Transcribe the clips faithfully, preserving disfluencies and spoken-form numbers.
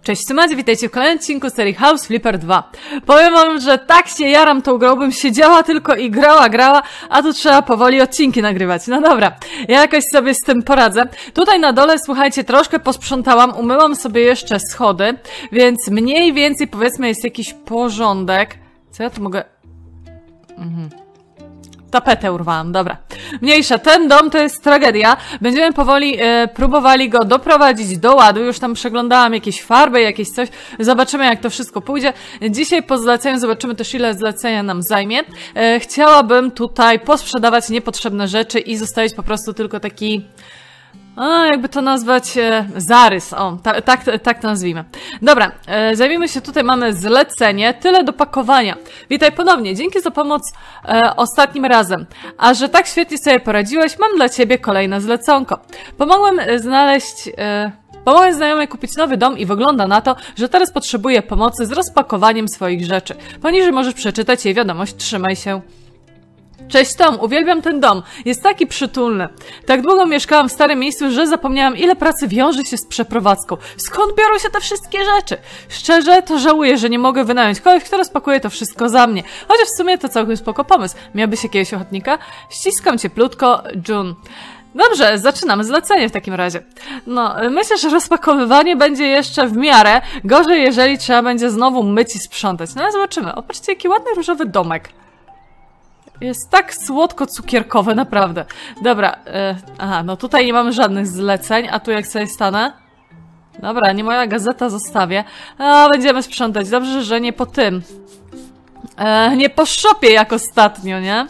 Cześć, Symadzie, witajcie w kolejnym odcinku serii House Flipper dwa. Powiem wam, że tak się jaram tą grą, bym siedziała tylko i grała, grała, a tu trzeba powoli odcinki nagrywać. No dobra, ja jakoś sobie z tym poradzę. Tutaj na dole, słuchajcie, troszkę posprzątałam, umyłam sobie jeszcze schody, więc mniej więcej, powiedzmy, jest jakiś porządek. Co ja tu mogę... Mhm. Tapetę urwałam, dobra. Mniejsza, ten dom to jest tragedia. Będziemy powoli e, próbowali go doprowadzić do ładu. Już tam przeglądałam jakieś farby, jakieś coś. Zobaczymy, jak to wszystko pójdzie. Dzisiaj po zleceniu zobaczymy też, ile zlecenia nam zajmie. E, chciałabym tutaj posprzedawać niepotrzebne rzeczy i zostawić po prostu tylko taki... A, jakby to nazwać, e, zarys, o, ta, tak, tak to nazwijmy. Dobra, e, zajmijmy się, tutaj mamy zlecenie, tyle do pakowania. Witaj ponownie, dzięki za pomoc e, ostatnim razem. A że tak świetnie sobie poradziłeś, mam dla ciebie kolejne zleconko. Pomogłem znaleźć... E, Pomogłem znajomej kupić nowy dom i wygląda na to, że teraz potrzebuje pomocy z rozpakowaniem swoich rzeczy. Poniżej możesz przeczytać jej wiadomość, trzymaj się. Cześć Tom, uwielbiam ten dom. Jest taki przytulny. Tak długo mieszkałam w starym miejscu, że zapomniałam, ile pracy wiąże się z przeprowadzką. Skąd biorą się te wszystkie rzeczy? Szczerze, to żałuję, że nie mogę wynająć kogoś, kto rozpakuje to wszystko za mnie. Chociaż w sumie to całkiem spoko pomysł. Miałbyś jakiegoś ochotnika? Ściskam cieplutko, June. Dobrze, zaczynamy zlecenie w takim razie. No, myślę, że rozpakowywanie będzie jeszcze w miarę. Gorzej, jeżeli trzeba będzie znowu myć i sprzątać. No ale zobaczymy. O, patrzcie, jaki ładny różowy domek. Jest tak słodko-cukierkowe, naprawdę. Dobra, e, aha, no tutaj nie mamy żadnych zleceń, a tu jak sobie stanę? Dobra, nie moja gazeta zostawię. A, będziemy sprzątać. Dobrze, że nie po tym. E, nie po szopie jak ostatnio, nie?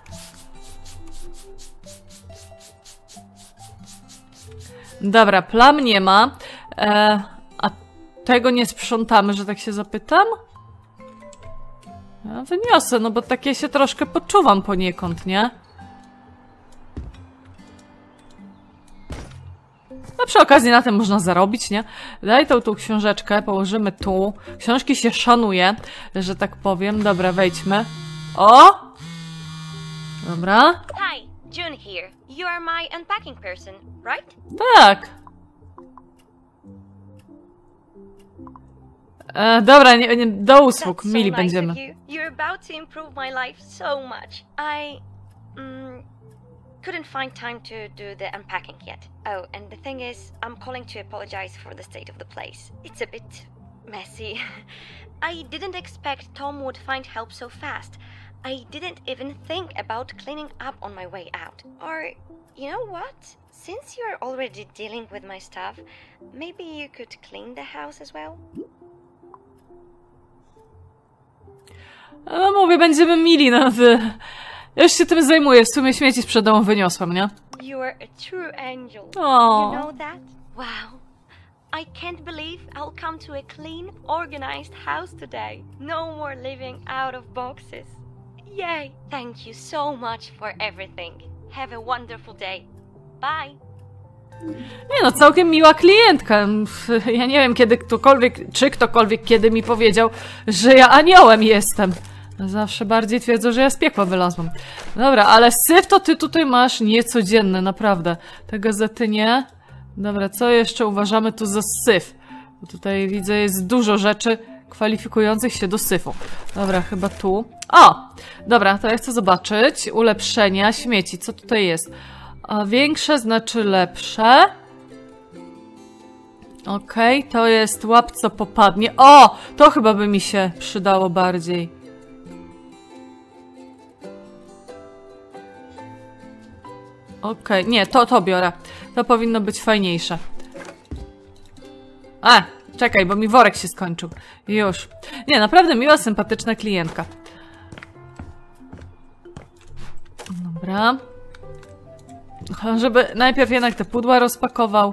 Dobra, plam nie ma. E, a tego nie sprzątamy, że tak się zapytam? Ja wyniosę, no bo takie się troszkę poczuwam poniekąd, nie? No przy okazji na tym można zarobić, nie? Daj tą, tą książeczkę, położymy tu. Książki się szanuje, że tak powiem. Dobra, wejdźmy. O! Dobra. Hi, June here. You are my unpacking person, right? Tak. E, dobra, nie, nie, do usług, That's mili so nice będziemy. of you. You're about to improve my life so much. I mm, couldn't find time to do the unpacking yet. Oh, and the thing is, I'm calling to apologize for the state of the place. It's a bit messy. I didn't expect Tom would find help so fast. I didn't even think about cleaning up on my way out. Or, you know what? Since you're already dealing with my stuff, maybe you could clean the house as well? No mówię, będziemy mili, no wy... Ja już się tym zajmuję, w sumie śmieci sprzed domu wyniosłam, nie? You are a true angel. Aww. You know that? Wow. I can't believe I'll come to a clean, organized house today. No more living out of boxes. Yay! Thank you so much for everything. Have a wonderful day. Bye! Nie no, całkiem miła klientka. Ja nie wiem, kiedy ktokolwiek, czy ktokolwiek kiedy mi powiedział, że ja aniołem jestem. Zawsze bardziej twierdzą, że ja z piekła wylazłam. Dobra, ale syf to ty tutaj masz niecodzienny, naprawdę. Te gazety nie. Dobra, co jeszcze uważamy tu za syf? Bo tutaj widzę, jest dużo rzeczy kwalifikujących się do syfu. Dobra, chyba tu. O! Dobra, to ja chcę zobaczyć. Ulepszenia, śmieci. Co tutaj jest? A większe znaczy lepsze. Okej, okay, to jest łap co popadnie. O! To chyba by mi się przydało bardziej. Okej, okay, nie, to, to biorę. To powinno być fajniejsze. A, czekaj, bo mi worek się skończył. Już. Nie, naprawdę miła, sympatyczna klientka. Dobra. Żeby najpierw jednak te pudła rozpakował.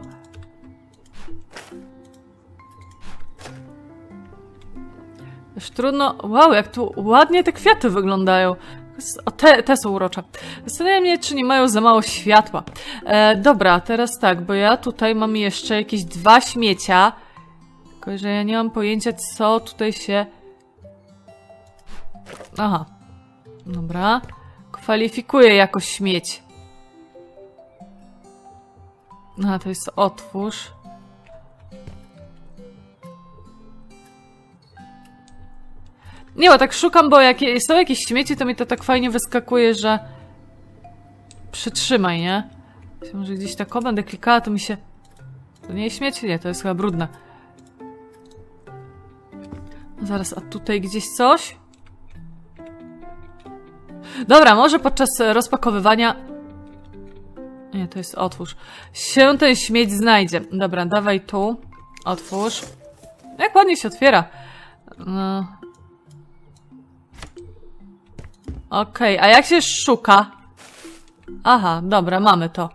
Już trudno... Wow, jak tu ładnie te kwiaty wyglądają. O, te, te są urocze. Zastanawiam mnie, czy nie mają za mało światła. E, dobra, teraz tak, bo ja tutaj mam jeszcze jakieś dwa śmiecia. Tylko, że ja nie mam pojęcia, co tutaj się... Aha. Dobra. Kwalifikuję jako śmieć. A, to jest otwórz. Nie, bo tak szukam, bo jak są jakieś śmieci, to mi to tak fajnie wyskakuje, że... Przytrzymaj, nie? Może gdzieś tak o będę klikała, to mi się... To nie jest śmieć? Nie, to jest chyba brudne. No zaraz, a tutaj gdzieś coś? Dobra, może podczas rozpakowywania... Nie, to jest otwórz. Się ten śmieć znajdzie. Dobra, dawaj tu. Otwórz. Jak ładnie się otwiera. No. Okej, okay, a jak się szuka? Aha, dobra, mamy to.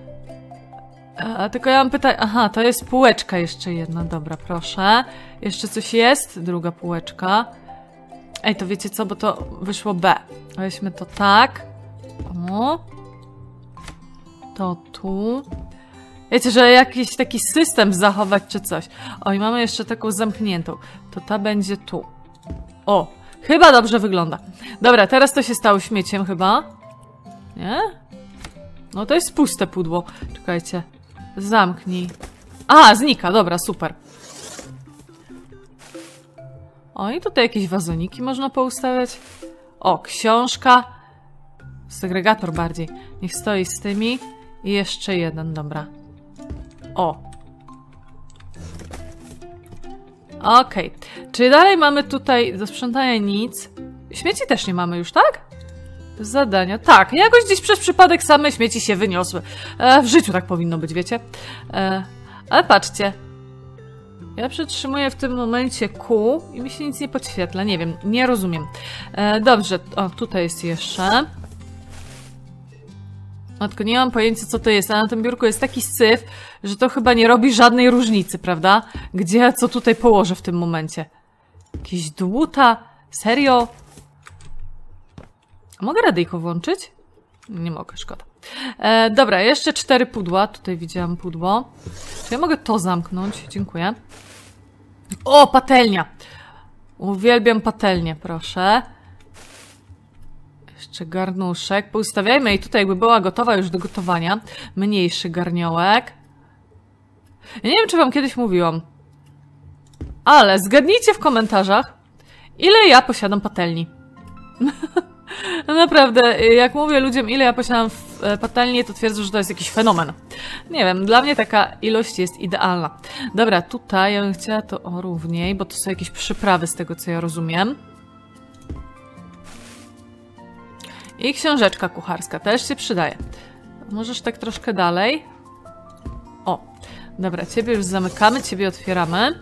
A, tylko ja mam pytanie... Aha, to jest półeczka jeszcze jedna. Dobra, proszę. Jeszcze coś jest? Druga półeczka. Ej, to wiecie co, bo to wyszło B. Weźmy to tak. O. To tu. Wiecie, że jakiś taki system zachować czy coś. O, i mamy jeszcze taką zamkniętą. To ta będzie tu. O, chyba dobrze wygląda. Dobra, teraz to się stało śmieciem chyba. Nie? No to jest puste pudło. Czekajcie. Zamknij. A, znika, dobra, super. O, i tutaj jakieś wazoniki można poustawiać. O, książka. Segregator bardziej. Niech stoi z tymi. I jeszcze jeden, dobra. O. Okej. Okay. Czy dalej mamy tutaj do sprzątania nic? Śmieci też nie mamy już, tak? Zadania. Tak, jakoś gdzieś przez przypadek same śmieci się wyniosły. E, w życiu tak powinno być, wiecie? E, ale patrzcie. Ja przytrzymuję w tym momencie Q i mi się nic nie podświetla. Nie wiem, nie rozumiem. E, dobrze, o, tutaj jest jeszcze. Matko, nie mam pojęcia, co to jest, a na tym biurku jest taki syf, że to chyba nie robi żadnej różnicy, prawda? Gdzie, co tutaj położę w tym momencie? Jakieś dłuta? Serio? A mogę radyjko włączyć? Nie mogę, szkoda. E, dobra, jeszcze cztery pudła. Tutaj widziałam pudło. Czy ja mogę to zamknąć? Dziękuję. O, patelnia! Uwielbiam patelnię, proszę. Jeszcze garnuszek. Poustawiajmy jej tutaj, jakby była gotowa już do gotowania. Mniejszy garniołek. Ja nie wiem, czy wam kiedyś mówiłam, ale zgadnijcie w komentarzach, ile ja posiadam patelni. No naprawdę, jak mówię ludziom, ile ja posiadam patelni, to twierdzę, że to jest jakiś fenomen. Nie wiem, dla mnie taka ilość jest idealna. Dobra, tutaj ja bym chciała to o równiej, bo to są jakieś przyprawy z tego, co ja rozumiem. I książeczka kucharska też się przydaje. Możesz tak troszkę dalej. O, dobra, ciebie już zamykamy, ciebie otwieramy.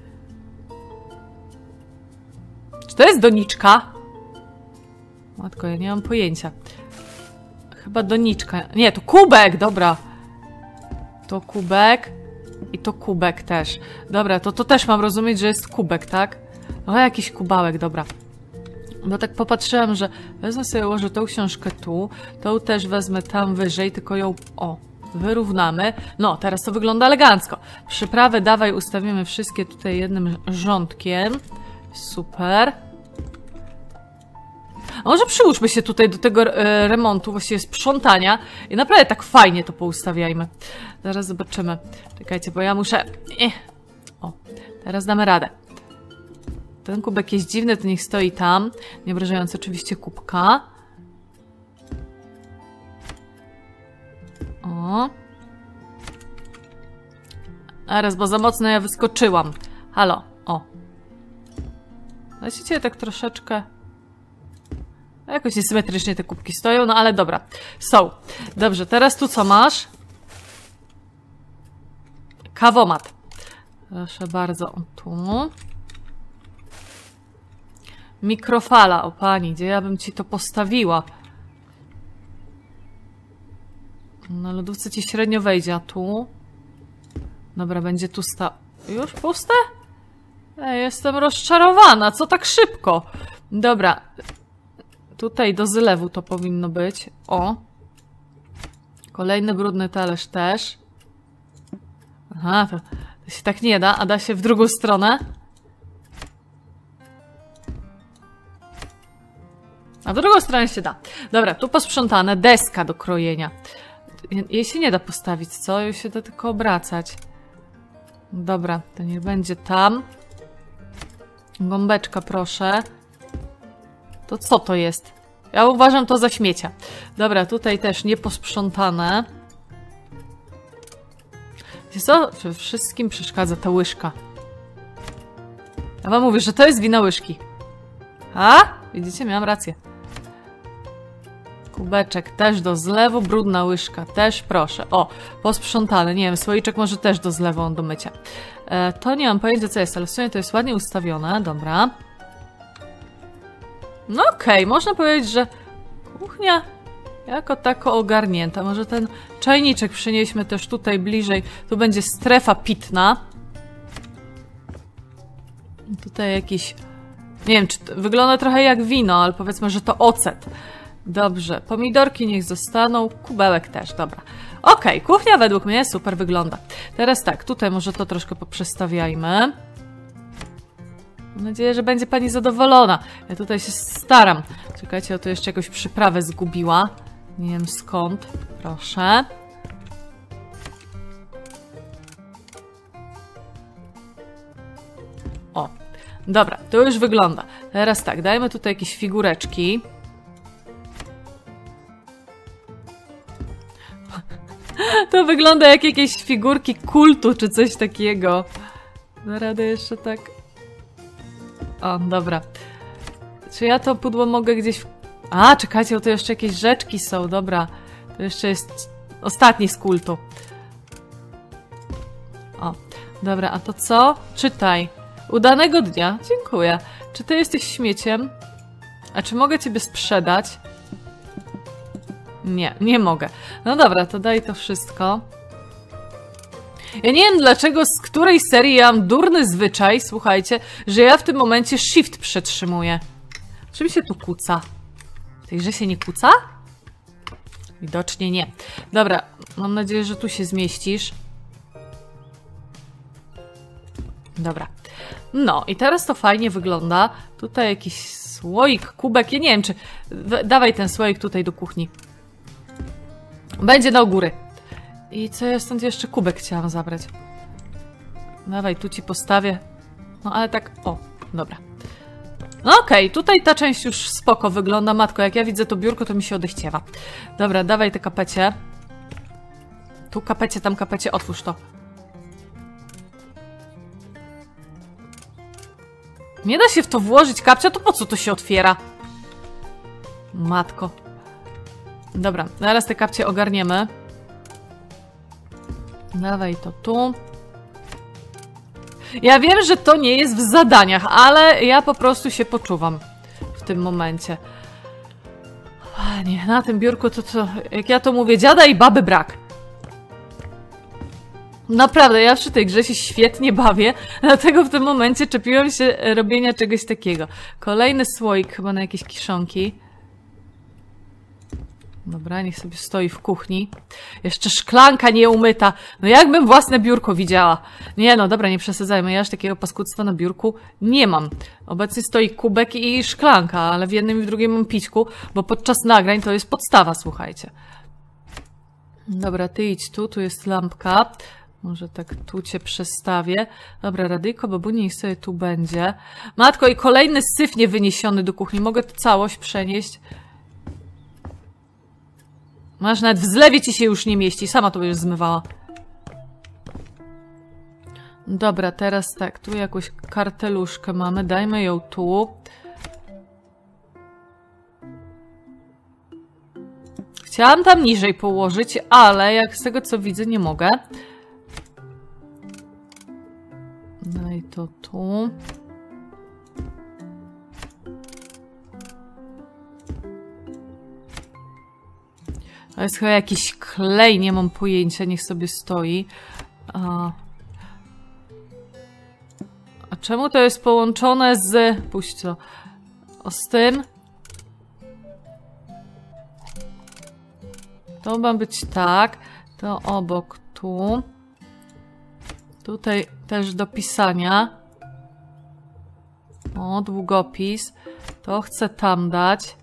Czy to jest doniczka? Matko, ja nie mam pojęcia. Chyba doniczka. Nie, to kubek, dobra. To kubek. I to kubek też. Dobra, to to też mam rozumieć, że jest kubek, tak? O, jakiś kubałek, dobra. Bo tak popatrzyłam, że wezmę sobie, ułożę tą książkę tu, tą też wezmę tam wyżej, tylko ją, o, wyrównamy. No, teraz to wygląda elegancko. Przyprawy dawaj, ustawimy wszystkie tutaj jednym rządkiem. Super. A może przyłóżmy się tutaj do tego e, remontu, właściwie sprzątania i naprawdę tak fajnie to poustawiajmy. Zaraz zobaczymy. Czekajcie, bo ja muszę... Eh. O, teraz damy radę. Ten kubek jest dziwny, to niech stoi tam, nie obrażając oczywiście kubka. O. Teraz, bo za mocno ja wyskoczyłam. Halo, o. Widzicie, tak troszeczkę... Jakoś niesymetrycznie te kubki stoją, no ale dobra. Są. Dobrze, teraz tu co masz? Kawomat. Proszę bardzo, o tu. Mikrofala, o pani, gdzie ja bym ci to postawiła? Na lodówce ci średnio wejdzie, a tu? Dobra, będzie tu sta... Już puste? Ej, jestem rozczarowana, co tak szybko? Dobra. Tutaj do zlewu to powinno być. O. Kolejny brudny talerz też. Aha, to, to się tak nie da, a da się w drugą stronę. A w drugą stronę się da. Dobra, tu posprzątane. Deska do krojenia. Jej się nie da postawić, co? Jej się da tylko obracać. Dobra, to niech będzie tam. Gąbeczka, proszę. To co to jest? Ja uważam to za śmiecia. Dobra, tutaj też nieposprzątane. Wiesz co? Przede wszystkim przeszkadza ta łyżka. Ja wam mówię, że to jest wina łyżki. A? Widzicie? Miałam rację. Kubeczek też do zlewu, brudna łyżka też, proszę. O, posprzątane. Nie wiem, słoiczek może też do zlewu, do mycia. E, to nie mam pojęcia, co jest, ale w sumie to jest ładnie ustawione. Dobra. No okej, okay. Można powiedzieć, że kuchnia jako tako ogarnięta. Może ten czajniczek przenieśmy też tutaj bliżej. Tu będzie strefa pitna. Tutaj jakiś... Nie wiem, czy to wygląda trochę jak wino, ale powiedzmy, że to ocet. Dobrze, pomidorki niech zostaną, kubełek też, dobra. Okej, okay, kuchnia według mnie super wygląda. Teraz tak, tutaj może to troszkę poprzestawiajmy. Mam nadzieję, że będzie pani zadowolona. Ja tutaj się staram. Czekajcie, o tu jeszcze jakąś przyprawę zgubiła. Nie wiem skąd. Proszę. O, dobra, to już wygląda. Teraz tak, dajmy tutaj jakieś figureczki. To wygląda jak jakieś figurki kultu, czy coś takiego. Da radę jeszcze tak... O, dobra. Czy ja to pudło mogę gdzieś... W... A, czekajcie, bo to jeszcze jakieś rzeczki są, dobra. To jeszcze jest ostatni z kultu. O, dobra, a to co? Czytaj. Udanego dnia. Dziękuję. Czy ty jesteś śmieciem? A czy mogę ciebie sprzedać? Nie, nie mogę. No dobra, to daj to wszystko. Ja nie wiem dlaczego, z której serii ja mam durny zwyczaj, słuchajcie, że ja w tym momencie shift przetrzymuję. Czy mi się tu kuca? W tej grze się nie kuca? Widocznie nie. Dobra, mam nadzieję, że tu się zmieścisz. Dobra. No i teraz to fajnie wygląda. Tutaj jakiś słoik, kubek. Ja nie wiem, czy... Dawaj ten słoik tutaj do kuchni. Będzie na góry. I co ja stąd jeszcze kubek chciałam zabrać. Dawaj, tu ci postawię. No ale tak, o, dobra. No okej, okay, tutaj ta część już spoko wygląda. Matko, jak ja widzę to biurko, to mi się odechciewa. Dobra, dawaj te kapecie. Tu kapecie, tam kapecie, otwórz to. Nie da się w to włożyć kapcia, to po co to się otwiera? Matko. Dobra, zaraz te kapcie ogarniemy. Dawaj to tu. Ja wiem, że to nie jest w zadaniach, ale ja po prostu się poczuwam w tym momencie. Nie, na tym biurku to, to jak ja to mówię, dziada i baby brak. Naprawdę, ja przy tej grze się świetnie bawię, dlatego w tym momencie czepiłam się robienia czegoś takiego. Kolejny słoik chyba na jakieś kiszonki. Dobra, niech sobie stoi w kuchni. Jeszcze szklanka nieumyta. No jakbym własne biurko widziała. Nie no, dobra, nie przesadzajmy. Ja aż takiego paskudztwa na biurku nie mam. Obecnie stoi kubek i szklanka, ale w jednym i w drugim mam pićku, bo podczas nagrań to jest podstawa, słuchajcie. Dobra, ty idź tu, tu jest lampka. Może tak tu cię przestawię. Dobra, radyjko, babuni, niech sobie tu będzie. Matko, i kolejny syf niewyniesiony do kuchni. Mogę tu całość przenieść. Masz, nawet w zlewie ci się już nie mieści. Sama to będziesz zmywała. Dobra, teraz tak. Tu jakąś karteluszkę mamy. Dajmy ją tu. Chciałam tam niżej położyć, ale jak z tego co widzę nie mogę. Daj to tu. To jest chyba jakiś klej, nie mam pojęcia, niech sobie stoi. A, A czemu to jest połączone z... Puść to. O, z tym. To ma być tak. To obok tu. Tutaj też do pisania. O, długopis. To chcę tam dać.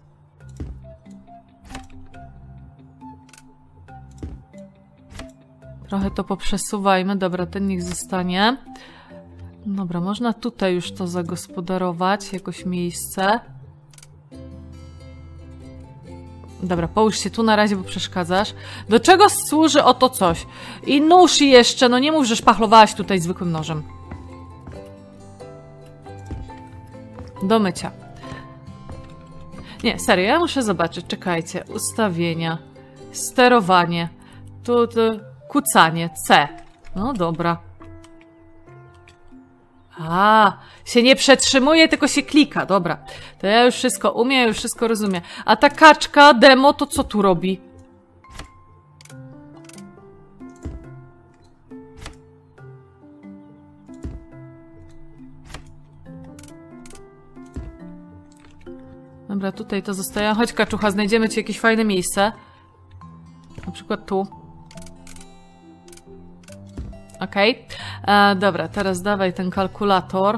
Trochę to poprzesuwajmy. Dobra, ten niech zostanie. Dobra, można tutaj już to zagospodarować. Jakoś miejsce. Dobra, połóż się tu na razie, bo przeszkadzasz. Do czego służy oto coś? I nóż jeszcze, no nie mów, że szpachlowałaś tutaj zwykłym nożem. Do mycia. Nie, serio, ja muszę zobaczyć, czekajcie. Ustawienia. Sterowanie. Tu, tu, kucanie. C. No dobra. A, się nie przetrzymuje, tylko się klika. Dobra. To ja już wszystko umiem, ja już wszystko rozumiem. A ta kaczka, demo, to co tu robi? Dobra, tutaj to zostaje. Chodź, kaczucha, znajdziemy ci jakieś fajne miejsce. Na przykład tu. Okej. Okay. Dobra, teraz dawaj ten kalkulator.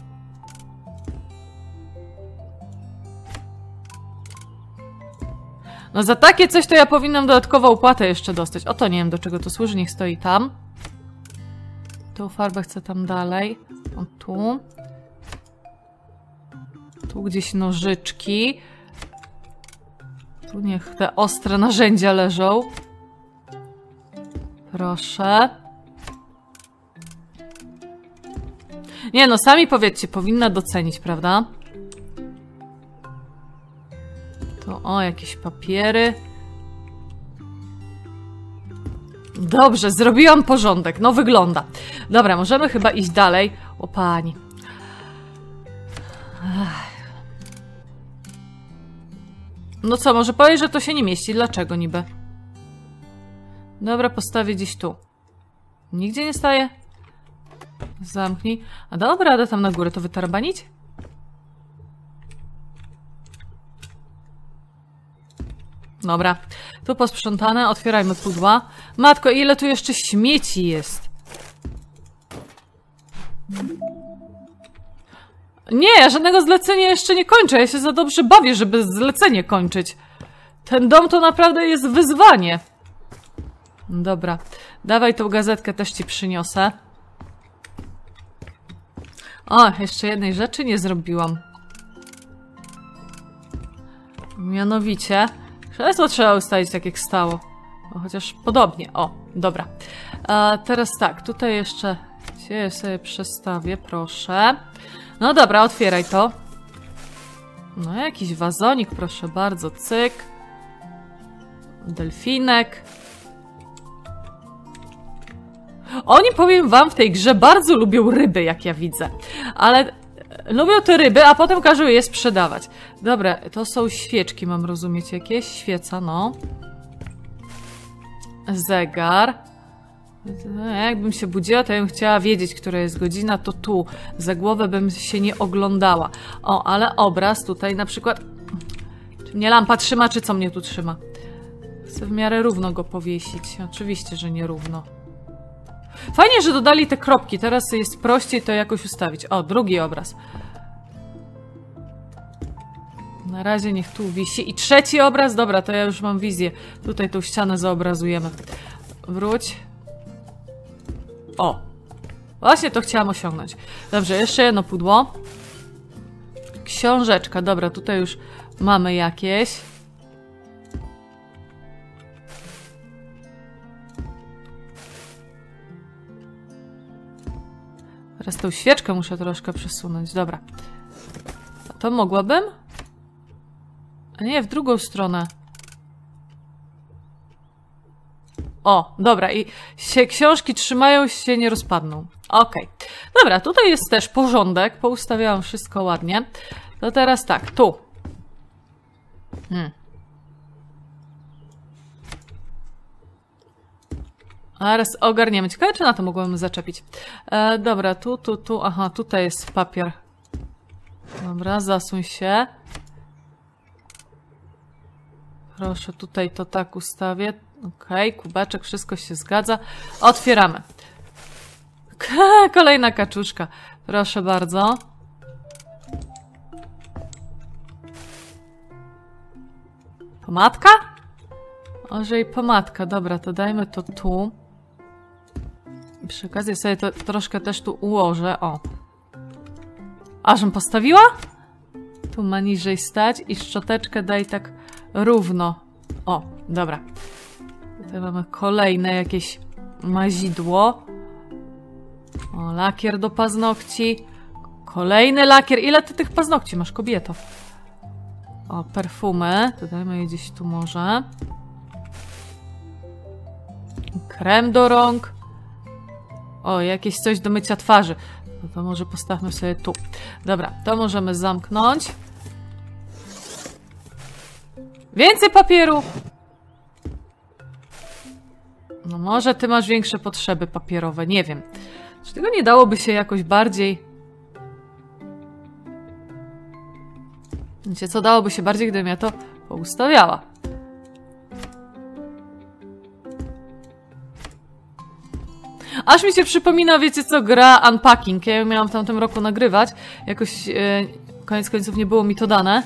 No za takie coś to ja powinnam dodatkową opłatę jeszcze dostać. Oto nie wiem, do czego to służy, niech stoi tam. Tą farbę chcę tam dalej. O, tu. Tu gdzieś nożyczki. Tu niech te ostre narzędzia leżą. Proszę. Nie no, sami powiedzcie, powinna docenić, prawda? To o, jakieś papiery. Dobrze, zrobiłam porządek. No wygląda. Dobra, możemy chyba iść dalej. O pani. Ach. No co, może powiesz, że to się nie mieści. Dlaczego niby? Dobra, postawię gdzieś tu. Nigdzie nie staje? Zamknij. A dobra, radę tam na górę to wytarbanić? Dobra. Tu posprzątane. Otwierajmy pudła. Matko, ile tu jeszcze śmieci jest? Nie, ja żadnego zlecenia jeszcze nie kończę. Ja się za dobrze bawię, żeby zlecenie kończyć. Ten dom to naprawdę jest wyzwanie. Dobra. Dawaj tą gazetkę, też ci przyniosę. O, jeszcze jednej rzeczy nie zrobiłam. Mianowicie, krzesło trzeba ustawić tak jak stało. No, chociaż podobnie. O, dobra. A teraz tak, tutaj jeszcze cię sobie przestawię, proszę. No dobra, otwieraj to. No, jakiś wazonik, proszę bardzo, cyk. Delfinek. Oni, powiem wam, w tej grze bardzo lubią ryby, jak ja widzę. Ale lubią te ryby, a potem każą je sprzedawać. Dobra, to są świeczki, mam rozumieć jakieś. Świeca, no. Zegar. Jakbym się budziła, to ja bym chciała wiedzieć, która jest godzina, to tu. Za głowę bym się nie oglądała. O, ale obraz tutaj na przykład... Czy mnie lampa trzyma, czy co mnie tu trzyma? Chcę w miarę równo go powiesić. Oczywiście, że nie równo. Fajnie, że dodali te kropki. Teraz jest prościej to jakoś ustawić. O, drugi obraz. Na razie niech tu wisi. I trzeci obraz. Dobra, to ja już mam wizję. Tutaj tą ścianę zaobrazujemy. Wróć. O. Właśnie to chciałam osiągnąć. Dobrze, jeszcze jedno pudło. Książeczka. Dobra, tutaj już mamy jakieś. Teraz tą świeczkę muszę troszkę przesunąć. Dobra. A to mogłabym? A nie, w drugą stronę. O, dobra. I się książki trzymają, się nie rozpadną. Okej. Okay. Dobra, tutaj jest też porządek. Poustawiałam wszystko ładnie. To teraz tak, tu. Hmm. A teraz ogarniemy. Ciekawe, czy na to mogłabym zaczepić. E, dobra, tu, tu, tu. Aha, tutaj jest papier. Dobra, zasuń się. Proszę, tutaj to tak ustawię. Okej, okay, kubeczek, wszystko się zgadza. Otwieramy. Kolejna kaczuszka. Proszę bardzo. Pomadka? Ożej, pomadka. Dobra, to dajmy to tu. Przy okazji sobie to troszkę też tu ułożę. O. Ażem postawiła? Tu ma niżej stać i szczoteczkę daj tak równo. O, dobra. Tutaj mamy kolejne jakieś mazidło. O, lakier do paznokci. Kolejny lakier. Ile ty tych paznokci masz, kobieto? O, perfumy. Dodajmy je gdzieś tu może. Krem do rąk. O, jakieś coś do mycia twarzy. No to może postawmy sobie tu. Dobra, to możemy zamknąć. Więcej papieru! No może ty masz większe potrzeby papierowe, nie wiem. Czy tego nie dałoby się jakoś bardziej... Wiecie co, dałoby się bardziej, gdybym ja to poustawiała. Aż mi się przypomina, wiecie co, gra Unpacking. Ja ją miałam w tamtym roku nagrywać. Jakoś e, koniec końców nie było mi to dane.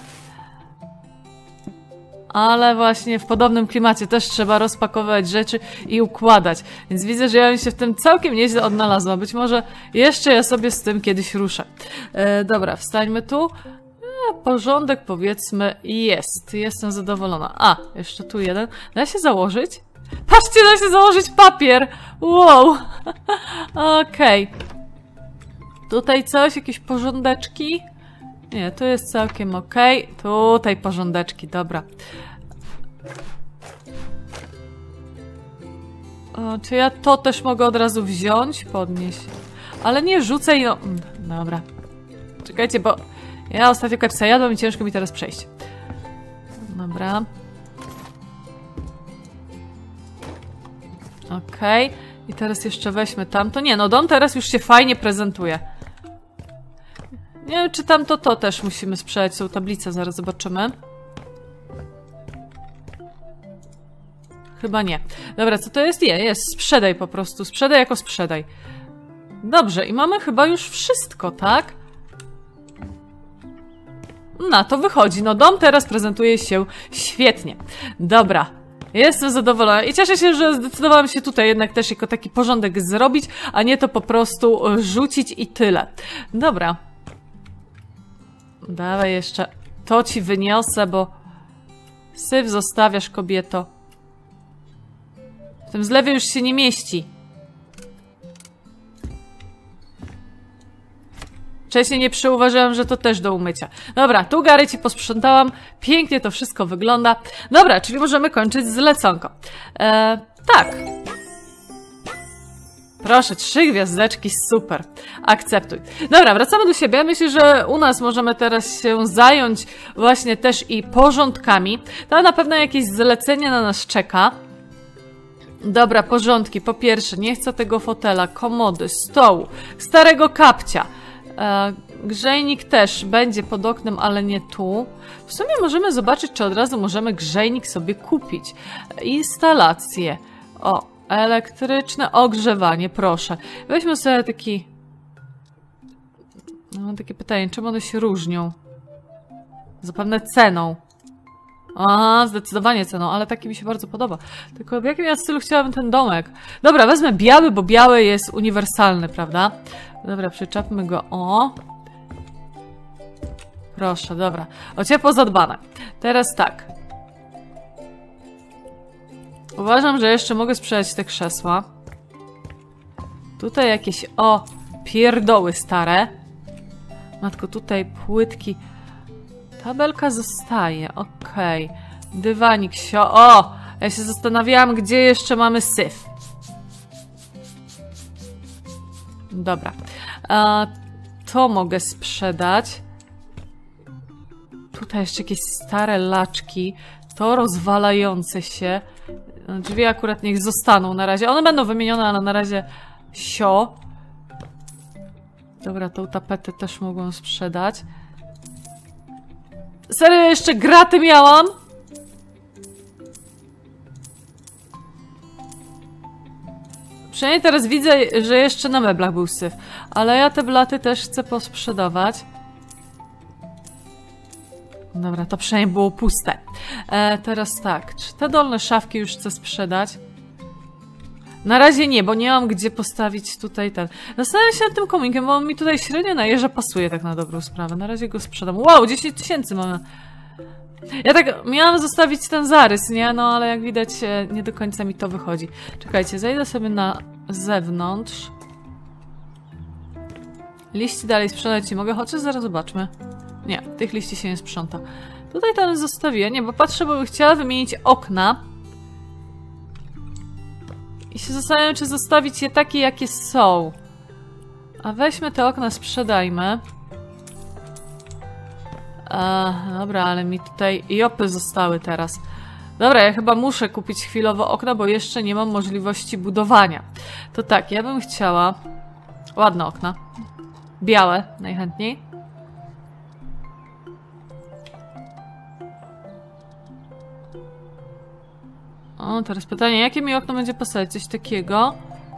Ale właśnie w podobnym klimacie też trzeba rozpakowywać rzeczy i układać. Więc widzę, że ja bym się w tym całkiem nieźle odnalazła. Być może jeszcze ja sobie z tym kiedyś ruszę. E, dobra, wstańmy tu. E, porządek powiedzmy jest. Jestem zadowolona. A, jeszcze tu jeden. Da się założyć? Patrzcie, da się założyć papier! Wow! Okej. Okay. Tutaj coś? Jakieś porządeczki? Nie, tu jest całkiem okej. Okay. Tutaj porządeczki, dobra. O, czy ja to też mogę od razu wziąć? Podnieść. Ale nie rzucaj, no... Dobra. Czekajcie, bo ja ostatnio kepsa jadłam i ciężko mi teraz przejść. Dobra. Okej. Okay. I teraz jeszcze weźmy tamto. Nie, no dom teraz już się fajnie prezentuje. Nie wiem, czy tamto to też musimy sprzedać. Są tablice, zaraz zobaczymy. Chyba nie. Dobra, co to jest? Je, jest. Sprzedaj po prostu. Sprzedaj jako sprzedaj. Dobrze, i mamy chyba już wszystko, tak? No, to wychodzi. No, dom teraz prezentuje się świetnie. Dobra. Jestem zadowolona i cieszę się, że zdecydowałam się tutaj jednak też jako taki porządek zrobić, a nie to po prostu rzucić i tyle. Dobra. Dawaj jeszcze. To ci wyniosę, bo syf zostawiasz, kobieto. W tym zlewie już się nie mieści. Wcześniej nie przyuważyłam, że to też do umycia. Dobra, tu Gary ci posprzątałam. Pięknie to wszystko wygląda. Dobra, czyli możemy kończyć zleconko. Eee, tak. Proszę, trzy gwiazdeczki, super. Akceptuj. Dobra, wracamy do siebie. Myślę, że u nas możemy teraz się zająć właśnie też i porządkami. To na pewno jakieś zlecenie na nas czeka. Dobra, porządki. Po pierwsze, nie chcę tego fotela, komody, stołu, starego kapcia. E, grzejnik też będzie pod oknem, ale nie tu. W sumie możemy zobaczyć, czy od razu możemy grzejnik sobie kupić. Instalacje. O, elektryczne ogrzewanie, proszę. Weźmy sobie taki... No, mam takie pytanie, czym one się różnią? Zapewne ceną. Aha, zdecydowanie ceną, ale taki mi się bardzo podoba. Tylko w jakim ja stylu chciałabym ten domek? Dobra, wezmę biały, bo biały jest uniwersalny, prawda? Dobra, przyczepmy go. O! Proszę, dobra. O ciepło zadbane. Teraz tak. Uważam, że jeszcze mogę sprzedać te krzesła. Tutaj jakieś, o, pierdoły stare. Matko, tutaj płytki. Tabelka zostaje, okej. Okay. Dywanik sio... O! Ja się zastanawiałam, gdzie jeszcze mamy syf. Dobra. A, to mogę sprzedać. Tutaj jeszcze jakieś stare laczki. To rozwalające się. Drzwi akurat niech zostaną na razie. One będą wymienione, ale na razie sio. Dobra, tą tapetę też mogą sprzedać. Serio, jeszcze graty miałam? Przynajmniej teraz widzę, że jeszcze na meblach był syf. Ale ja te blaty też chcę posprzedawać. Dobra, to przynajmniej było puste. E, teraz tak, czy te dolne szafki już chcę sprzedać? Na razie nie, bo nie mam gdzie postawić tutaj ten... Zastanawiam się nad tym kominkiem, bo on mi tutaj średnio na jeża pasuje, tak na dobrą sprawę. Na razie go sprzedam. Wow, dziesięć tysięcy mamy. Ja tak miałam zostawić ten zarys, nie? No ale jak widać nie do końca mi to wychodzi. Czekajcie, zejdę sobie na zewnątrz. Liści dalej sprzątać nie mogę, chociaż zaraz zobaczmy. Nie, tych liści się nie sprząta. Tutaj ten zostawię, nie, bo patrzę, bo bym chciała wymienić okna. I się zastanawiam, czy zostawić je takie, jakie są. A weźmy te okna, sprzedajmy. A, dobra, ale mi tutaj jopy zostały teraz. Dobra, ja chyba muszę kupić chwilowo okna, bo jeszcze nie mam możliwości budowania. To tak, ja bym chciała... Ładne okna. Białe, najchętniej. O, teraz pytanie, jakie mi okno będzie pasować? Coś takiego?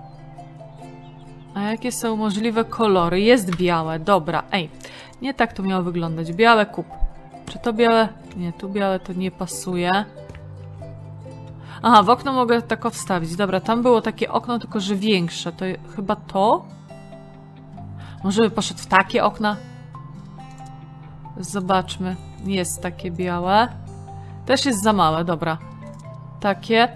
A jakie są możliwe kolory? Jest białe, dobra, ej. Nie tak to miało wyglądać. Białe kup. Czy to białe? Nie, tu białe to nie pasuje. Aha, w okno mogę tak wstawić. Dobra, tam było takie okno, tylko że większe. To chyba to? Może by poszedł w takie okna? Zobaczmy. Jest takie białe. Też jest za małe, dobra. Takie.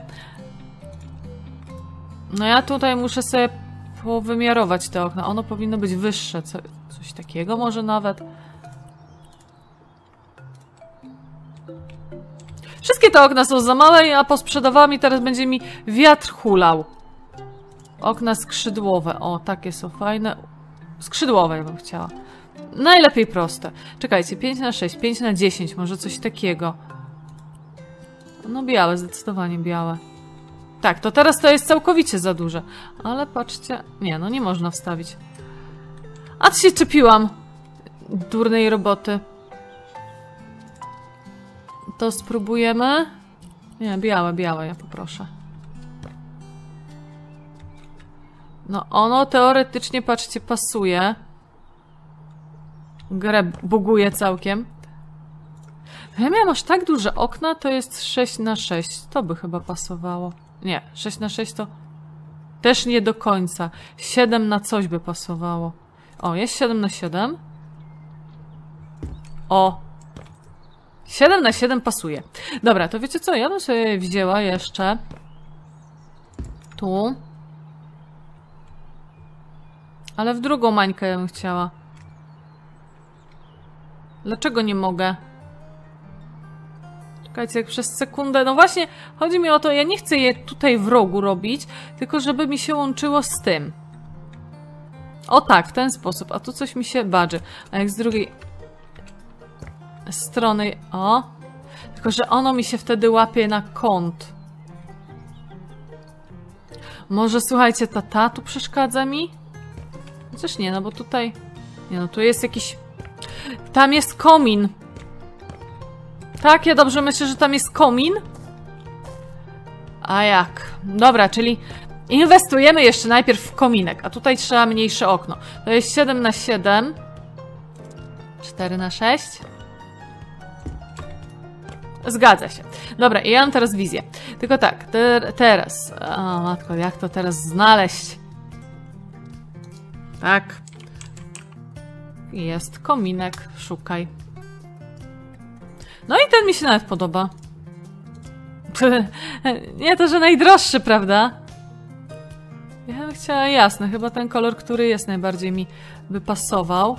No ja tutaj muszę sobie powymiarować te okna. Ono powinno być wyższe. Co, coś takiego może nawet. Wszystkie te okna są za małe, a posprzedawałam i teraz będzie mi wiatr hulał. Okna skrzydłowe. O, takie są fajne. Skrzydłowe ja bym chciała. Najlepiej proste. Czekajcie, pięć na sześć, pięć na dziesięć, może coś takiego. No białe, zdecydowanie białe. Tak, to teraz to jest całkowicie za duże. Ale patrzcie... Nie, no nie można wstawić. A się czepiłam. Durnej roboty. To spróbujemy. Nie, białe, białe, ja poproszę. No ono teoretycznie, patrzcie, pasuje. Grę buguje całkiem. Ja miałam aż tak duże okna, to jest sześć na sześć. To by chyba pasowało. Nie, sześć na sześć to też nie do końca. siedem na coś by pasowało. O, jest siedem na siedem. O! siedem na siedem pasuje. Dobra, to wiecie co? Ja bym sobie wzięła jeszcze tu. Ale w drugą mańkę ja bym chciała. Dlaczego nie mogę? Czekajcie, jak przez sekundę... No właśnie, chodzi mi o to, ja nie chcę je tutaj w rogu robić, tylko żeby mi się łączyło z tym. O tak, w ten sposób. A tu coś mi się badży. A jak z drugiej strony... O! Tylko, że ono mi się wtedy łapie na kąt. Może, słuchajcie, ta ta tu przeszkadza mi? Chociaż nie, no bo tutaj... Nie, no tu jest jakiś... Tam jest komin. Tak, ja dobrze myślę, że tam jest komin. A jak? Dobra, czyli inwestujemy jeszcze najpierw w kominek, a tutaj trzeba mniejsze okno. To jest siedem na siedem. cztery na sześć. Zgadza się. Dobra, i ja mam teraz wizję. Tylko tak, te, teraz... O matko, jak to teraz znaleźć? Tak. Jest kominek, szukaj. No i ten mi się nawet podoba. Nie to, że najdroższy, prawda? Ja bym chciała jasne, chyba ten kolor, który jest najbardziej mi by pasował.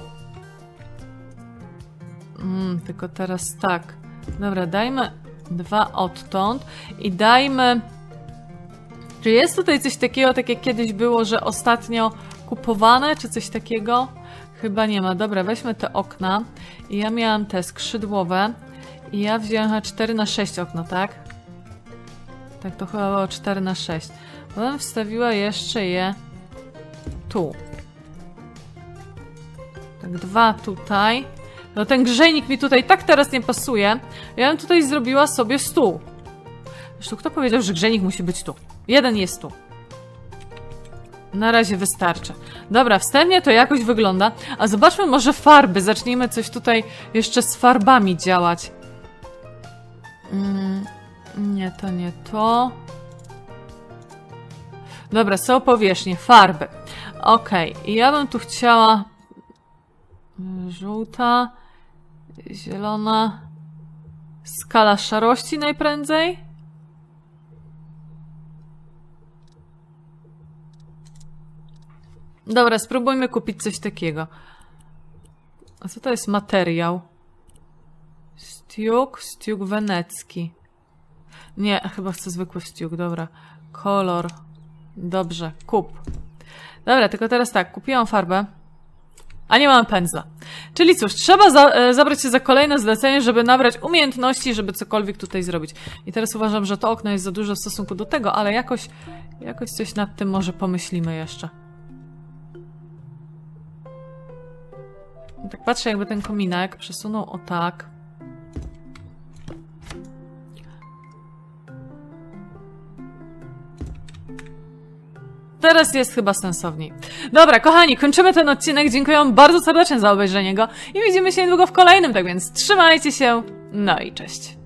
Mm, tylko teraz tak. Dobra, dajmy dwa odtąd i dajmy... Czy jest tutaj coś takiego, tak jak kiedyś było, że ostatnio kupowane, czy coś takiego? Chyba nie ma. Dobra, weźmy te okna. I ja miałam te skrzydłowe. I ja wziąłem cztery na sześć okno, tak? Tak, to chyba było cztery na sześć. Potem wstawiła jeszcze je tu. Tak, dwa tutaj. No ten grzejnik mi tutaj tak teraz nie pasuje. Ja bym tutaj zrobiła sobie stół. Zresztą kto powiedział, że grzejnik musi być tu? Jeden jest tu. Na razie wystarczy. Dobra, wstępnie to jakoś wygląda. A zobaczmy może farby. Zacznijmy coś tutaj jeszcze z farbami działać. Mm, nie, to nie to. Dobra, są powierzchnie. Farby. Okej, okay. I ja bym tu chciała... Żółta, zielona, Skala szarości najprędzej. Dobra, spróbujmy kupić coś takiego. A co to jest materiał? Stiuk, stiuk wenecki. Nie, chyba chcę zwykły stiuk, dobra. Kolor. Dobrze, kup. Dobra, tylko teraz tak, kupiłam farbę. A nie mam pędzla. Czyli cóż, trzeba za, e, zabrać się za kolejne zlecenie, żeby nabrać umiejętności, żeby cokolwiek tutaj zrobić. I teraz uważam, że to okno jest za duże w stosunku do tego, ale jakoś, jakoś coś nad tym może pomyślimy jeszcze. Tak patrzę, jakby ten kominek przesunął o tak. Teraz jest chyba sensowniej. Dobra, kochani, kończymy ten odcinek. Dziękuję wam bardzo serdecznie za obejrzenie go i widzimy się niedługo w kolejnym, tak więc trzymajcie się, no i cześć.